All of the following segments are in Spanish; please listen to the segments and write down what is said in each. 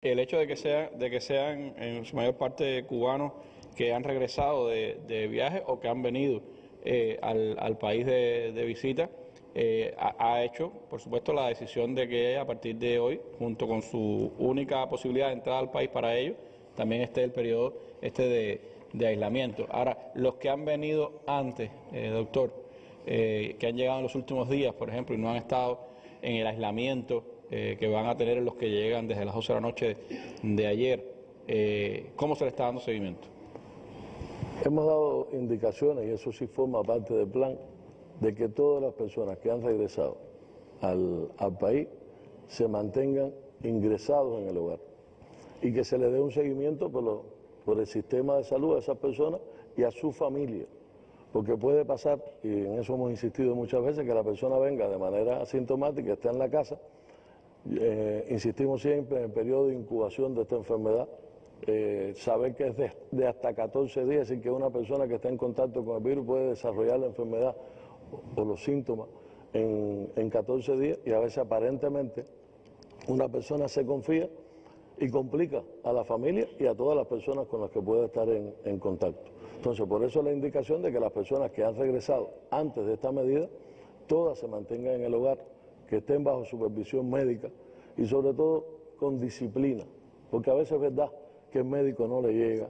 el hecho de que sean en su mayor parte cubanos que han regresado de viaje o que han venido al país de visita, ha hecho, por supuesto, la decisión de que a partir de hoy, junto con su única posibilidad de entrada al país para ellos, también esté el periodo de aislamiento. Ahora, los que han venido antes, doctor, que han llegado en los últimos días, por ejemplo, y no han estado en el aislamiento que van a tener los que llegan desde las 12 de la noche de ayer, ¿cómo se le está dando seguimiento? Hemos dado indicaciones, y eso sí forma parte del plan, de que todas las personas que han regresado al país se mantengan ingresados en el hogar y que se les dé un seguimiento por el sistema de salud a esas personas y a su familia. Porque puede pasar, y en eso hemos insistido muchas veces, que la persona venga de manera asintomática, esté en la casa. Insistimos siempre en el periodo de incubación de esta enfermedad, saber que es de hasta 14 días, y que una persona que está en contacto con el virus puede desarrollar la enfermedad o los síntomas en 14 días, y a veces aparentemente una persona se confía y complica a la familia y a todas las personas con las que puede estar en contacto. Entonces, por eso la indicación de que las personas que han regresado antes de esta medida, todas se mantengan en el hogar, que estén bajo supervisión médica y sobre todo con disciplina, porque a veces es verdad que el médico no le llega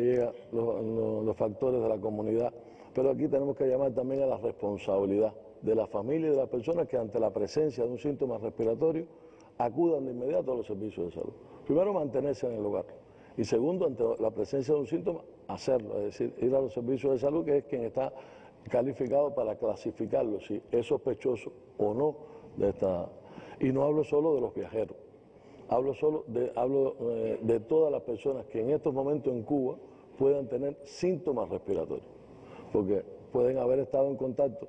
los factores de la comunidad, pero aquí tenemos que llamar también a la responsabilidad de la familia y de las personas que ante la presencia de un síntoma respiratorio acudan de inmediato a los servicios de salud. Primero, mantenerse en el hogar, y segundo, ante la presencia de un síntoma, hacerlo, es decir, ir a los servicios de salud, que es quien está calificado para clasificarlo, si es sospechoso o no de esta. Y no hablo solo de los viajeros, hablo de todas las personas que en estos momentos en Cuba puedan tener síntomas respiratorios, porque pueden haber estado en contacto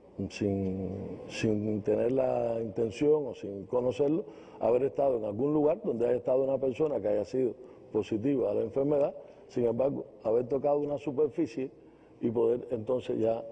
sin tener la intención o sin conocerlo, haber estado en algún lugar donde haya estado una persona que haya sido positiva a la enfermedad, sin embargo, haber tocado una superficie y poder entonces ya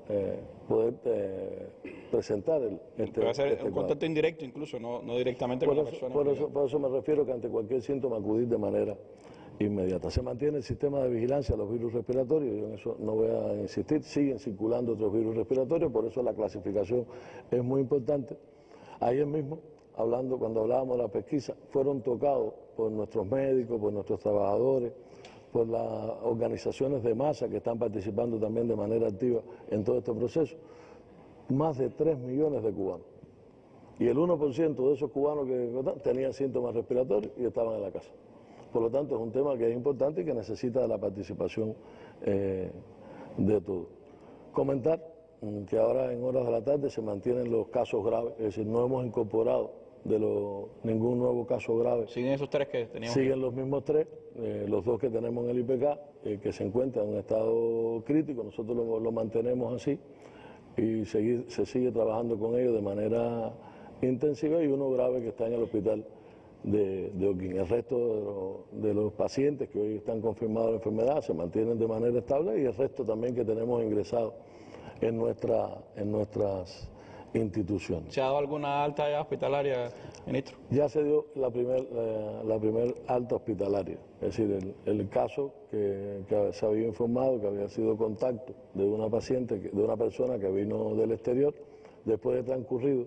presentar puede ser un contacto indirecto incluso, no directamente con la persona. Por eso me refiero que ante cualquier síntoma acudir de manera inmediata. Se mantiene el sistema de vigilancia de los virus respiratorios, yo en eso no voy a insistir, siguen circulando otros virus respiratorios, por eso la clasificación es muy importante. Ayer mismo, cuando hablábamos de la pesquisa, fueron tocados por nuestros médicos, por nuestros trabajadores, por las organizaciones de masa que están participando también de manera activa en todo este proceso, más de 3 millones de cubanos. Y el 1% de esos cubanos que tenían síntomas respiratorios y estaban en la casa. Por lo tanto, es un tema que es importante y que necesita de la participación de todos. Comentar que ahora en horas de la tarde se mantienen los casos graves, es decir, no hemos incorporado ningún nuevo caso grave. ¿Siguen esos 3 que teníamos? Siguen los mismos 3, los 2 que tenemos en el IPK, que se encuentran en un estado crítico, nosotros lo mantenemos así y se sigue trabajando con ellos de manera intensiva, y uno grave que está en el hospital de Oquín. El resto de los pacientes que hoy están confirmados la enfermedad se mantienen de manera estable, y el resto también que tenemos ingresados en nuestras instituciones. ¿Se ha dado alguna alta ya hospitalaria, ministro? Ya se dio la primer alta hospitalaria, es decir, el caso que se había informado que había sido contacto de una paciente, de una persona que vino del exterior, después de transcurrido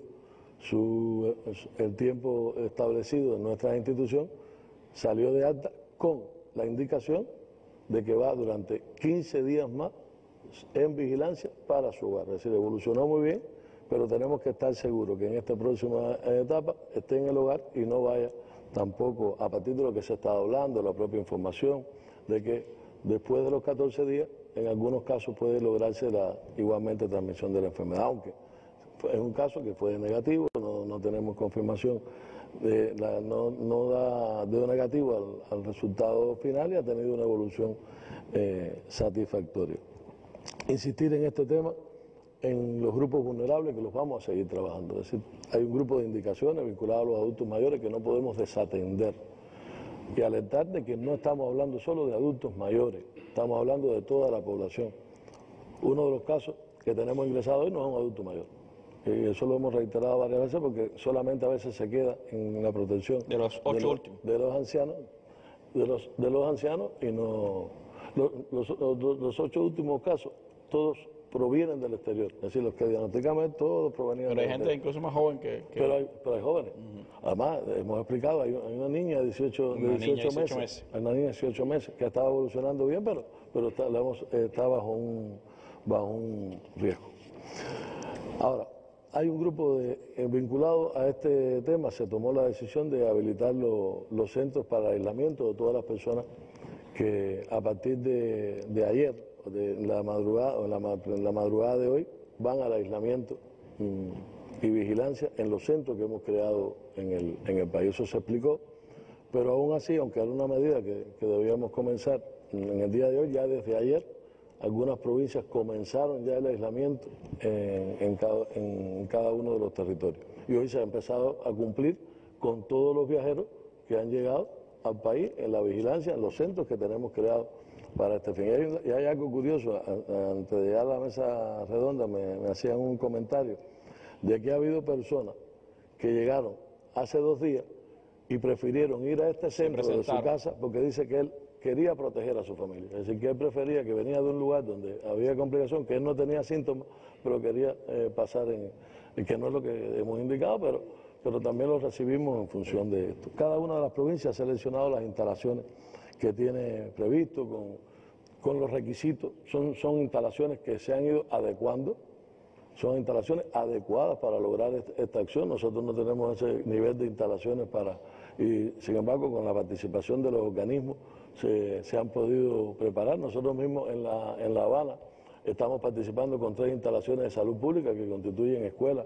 el tiempo establecido en nuestra institución, salió de alta con la indicación de que va durante 15 días más en vigilancia para su hogar. Es decir, evolucionó muy bien, pero tenemos que estar seguros que en esta próxima etapa esté en el hogar y no vaya tampoco, a partir de lo que se está hablando, la propia información, de que después de los 14 días, en algunos casos puede lograrse igualmente transmisión de la enfermedad, aunque es un caso que fue negativo, no tenemos confirmación, no da negativo al resultado final, y ha tenido una evolución satisfactoria. Insistir en este tema, en los grupos vulnerables, que los vamos a seguir trabajando. Es decir, hay un grupo de indicaciones vinculadas a los adultos mayores que no podemos desatender, y alertar de que no estamos hablando solo de adultos mayores, estamos hablando de toda la población. Uno de los casos que tenemos ingresado hoy no es un adulto mayor, Y eso lo hemos reiterado varias veces porque solamente a veces se queda en la protección De los 8 últimos. de los ancianos, de los ancianos y no los 8 últimos casos, todos provienen del exterior. Es decir, los que diagnosticamos todos provenían Pero del hay gente exterior. incluso más joven que... Pero hay jóvenes. Además, hemos explicado, hay una niña de 18 meses. Hay una niña de 18 meses que estaba evolucionando bien, pero está bajo un riesgo. Ahora, hay un grupo vinculado a este tema, se tomó la decisión de habilitar los centros para aislamiento de todas las personas que a partir de ayer, de la madrugada, en la madrugada de hoy, van al aislamiento y vigilancia en los centros que hemos creado en el país. Eso se explicó, pero aún así, aunque era una medida que debíamos comenzar en el día de hoy, ya desde ayer, algunas provincias comenzaron ya el aislamiento en cada uno de los territorios. Y hoy se ha empezado a cumplir con todos los viajeros que han llegado al país en la vigilancia, en los centros que tenemos creados para este fin. Y hay algo curioso, antes de llegar a la mesa redonda me hacían un comentario de que ha habido personas que llegaron hace 2 días y prefirieron ir a este centro de su casa porque dice que él quería proteger a su familia. Es decir, que él prefería, que venía de un lugar donde había complicación, que él no tenía síntomas, pero quería pasar que no es lo que hemos indicado, pero también lo recibimos en función de esto. Cada una de las provincias ha seleccionado las instalaciones que tiene previsto con los requisitos. Son instalaciones que se han ido adecuando, son instalaciones adecuadas para lograr esta acción. Nosotros no tenemos ese nivel de instalaciones y sin embargo con la participación de los organismos se han podido preparar. Nosotros mismos en La Habana estamos participando con 3 instalaciones de salud pública que constituyen escuelas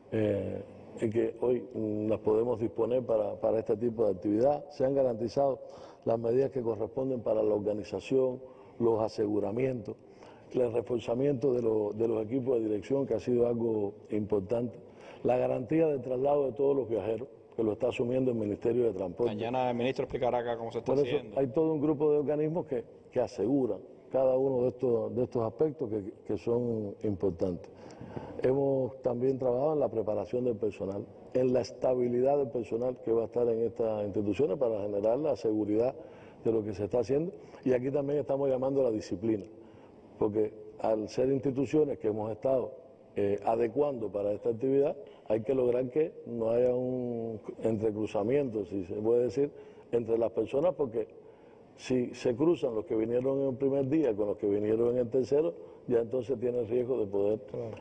y que hoy las podemos disponer para este tipo de actividad. Se han garantizado las medidas que corresponden para la organización, los aseguramientos, el reforzamiento de los equipos de dirección, que ha sido algo importante, la garantía de traslado de todos los viajeros, que lo está asumiendo el Ministerio de Transporte. Mañana el ministro explicará acá cómo se está haciendo. Hay todo un grupo de organismos que aseguran cada uno de estos aspectos que son importantes. Hemos también trabajado en la preparación del personal, en la estabilidad del personal que va a estar en estas instituciones para generar la seguridad de lo que se está haciendo. Y aquí también estamos llamando a la disciplina, porque al ser instituciones que hemos estado adecuando para esta actividad, hay que lograr que no haya un entrecruzamiento, si se puede decir, entre las personas, porque si se cruzan los que vinieron en el primer día con los que vinieron en el tercero, ya entonces tiene el riesgo de poder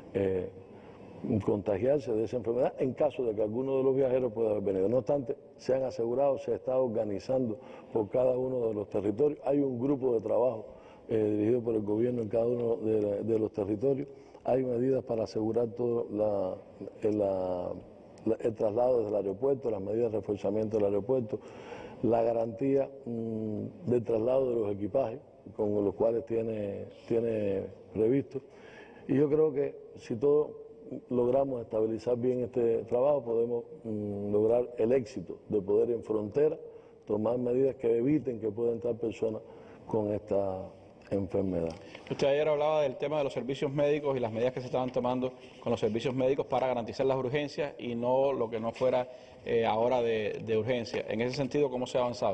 contagiarse de esa enfermedad en caso de que alguno de los viajeros pueda haber venido. No obstante, se han asegurado, se está organizando por cada uno de los territorios. Hay un grupo de trabajo dirigido por el gobierno en cada uno de los territorios. Hay medidas para asegurar todo el traslado desde el aeropuerto, las medidas de reforzamiento del aeropuerto, la garantía del traslado de los equipajes, con los cuales tiene previsto. Y yo creo que si todos logramos estabilizar bien este trabajo, podemos lograr el éxito de poder en frontera tomar medidas que eviten que puedan entrar personas con esta enfermedad. Usted ayer hablaba del tema de los servicios médicos y las medidas que se estaban tomando con los servicios médicos para garantizar las urgencias y no lo que no fuera ahora de urgencia. En ese sentido, ¿cómo se ha avanzado?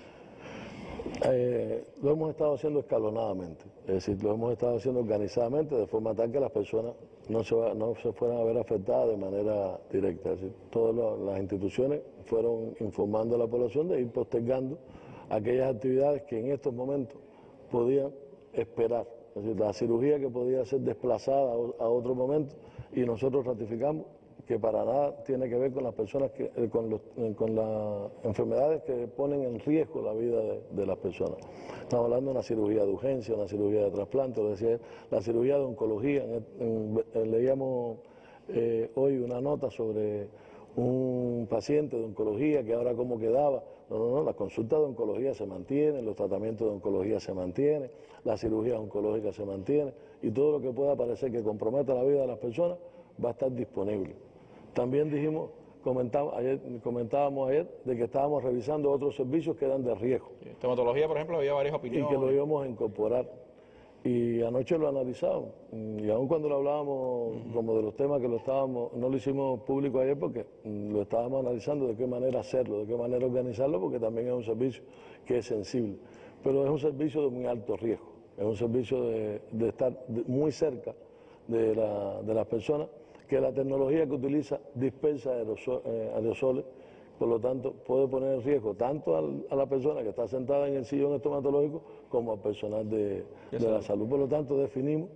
Lo hemos estado haciendo escalonadamente, es decir, lo hemos estado haciendo organizadamente de forma tal que las personas no se fueran a ver afectadas de manera directa. Es decir, todas las instituciones fueron informando a la población de ir postergando aquellas actividades que en estos momentos podían esperar, es decir, la cirugía que podía ser desplazada a otro momento, y nosotros ratificamos que para nada tiene que ver con las personas con las enfermedades que ponen en riesgo la vida de las personas. Estamos hablando de una cirugía de urgencia, una cirugía de trasplante, lo decía, la cirugía de oncología. Leíamos hoy una nota sobre un paciente de oncología que ahora cómo quedaba. No, las consultas de oncología se mantienen, los tratamientos de oncología se mantienen, la cirugía oncológica se mantiene, y todo lo que pueda parecer que comprometa la vida de las personas va a estar disponible. También comentábamos ayer de que estábamos revisando otros servicios que eran de riesgo. En estomatología, por ejemplo, había varias opiniones. Y que lo íbamos a incorporar. Y anoche lo analizamos, y aun cuando lo hablábamos como de los temas que no lo hicimos público ayer porque lo estábamos analizando de qué manera hacerlo, de qué manera organizarlo, porque también es un servicio que es sensible, pero es un servicio de muy alto riesgo, es un servicio de estar muy cerca de las personas, que la tecnología que utiliza dispersa aerosoles, por lo tanto puede poner en riesgo tanto a la persona que está sentada en el sillón estomatológico como al personal de la salud. Por lo tanto definimos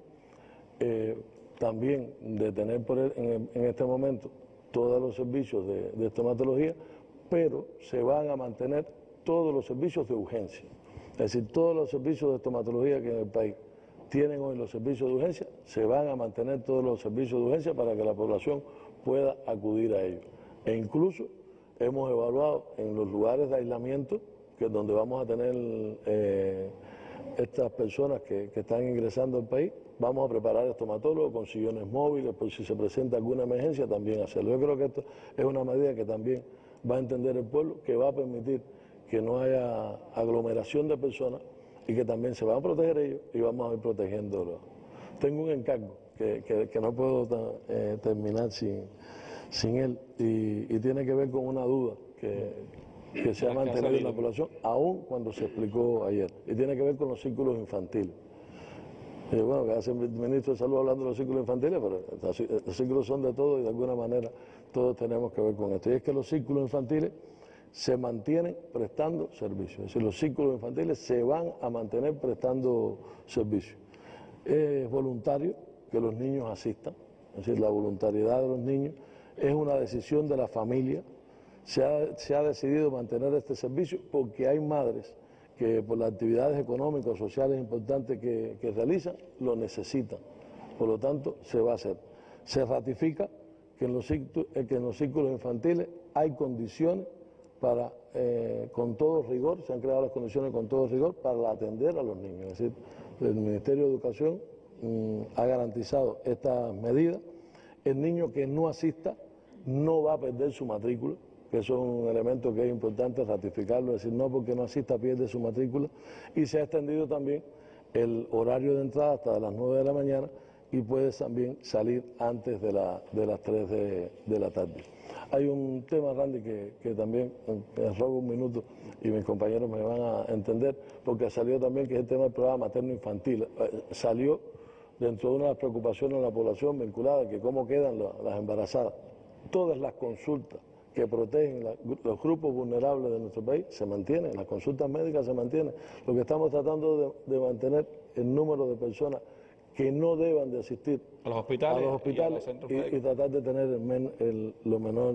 también de tener en este momento todos los servicios de estomatología, pero se van a mantener todos los servicios de urgencia. Es decir, todos los servicios de estomatología que en el país tienen hoy los servicios de urgencia, se van a mantener todos los servicios de urgencia para que la población pueda acudir a ellos. E incluso hemos evaluado en los lugares de aislamiento, que es donde vamos a tener estas personas que están ingresando al país, vamos a preparar estomatólogos con sillones móviles, por si se presenta alguna emergencia también hacerlo. Yo creo que esto es una medida que también va a entender el pueblo, que va a permitir que no haya aglomeración de personas y que también se van a proteger ellos y vamos a ir protegiéndolos. Tengo un encargo que no puedo terminar sin él y tiene que ver con una duda que se ha mantenido en la población, aún cuando se explicó ayer, y tiene que ver con los círculos infantiles. Bueno, que hace el ministro de Salud hablando de los círculos infantiles, pero los círculos son de todos y de alguna manera todos tenemos que ver con esto. Y es que los círculos infantiles se mantienen prestando servicios, es decir, los círculos infantiles se van a mantener prestando servicios. Es voluntario que los niños asistan, es decir, la voluntariedad de los niños es una decisión de la familia. Se ha decidido mantener este servicio porque hay madres que por las actividades económicas o sociales importantes que realizan, lo necesitan. Por lo tanto, se va a hacer. Se ratifica que en los círculos infantiles hay condiciones para, con todo rigor, se han creado las condiciones con todo rigor para atender a los niños. Es decir, el Ministerio de Educación ha garantizado estas medidas. El niño que no asista no va a perder su matrícula, que eso es un elemento que es importante ratificarlo, es decir, no porque no asista pierde su matrícula, y se ha extendido también el horario de entrada hasta las 9 de la mañana y puedes también salir antes de las 3 de la tarde. Hay un tema, Randy, que también me robo un minuto y mis compañeros me van a entender, porque salió también, que es el tema del programa materno-infantil. Salió dentro de una de las preocupaciones de la población vinculada a que cómo quedan las embarazadas. Todas las consultas que protegen los grupos vulnerables de nuestro país se mantienen, las consultas médicas se mantienen. Lo que estamos tratando de mantener el número de personas que no deban de asistir a los hospitales y tratar de tener lo menor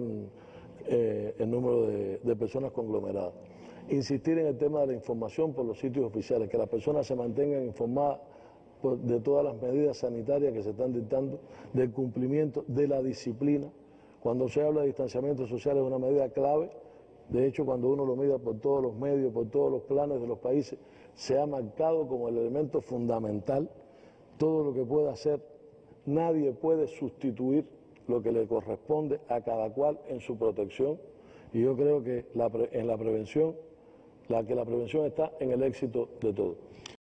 el número de personas conglomeradas. Insistir en el tema de la información por los sitios oficiales, que las personas se mantengan informadas de todas las medidas sanitarias que se están dictando, del cumplimiento, de la disciplina. Cuando se habla de distanciamiento social es una medida clave. De hecho, cuando uno lo mira por todos los medios, por todos los planes de los países, se ha marcado como el elemento fundamental. Todo lo que pueda hacer, nadie puede sustituir lo que le corresponde a cada cual en su protección. Y yo creo que en la prevención, la prevención está en el éxito de todo.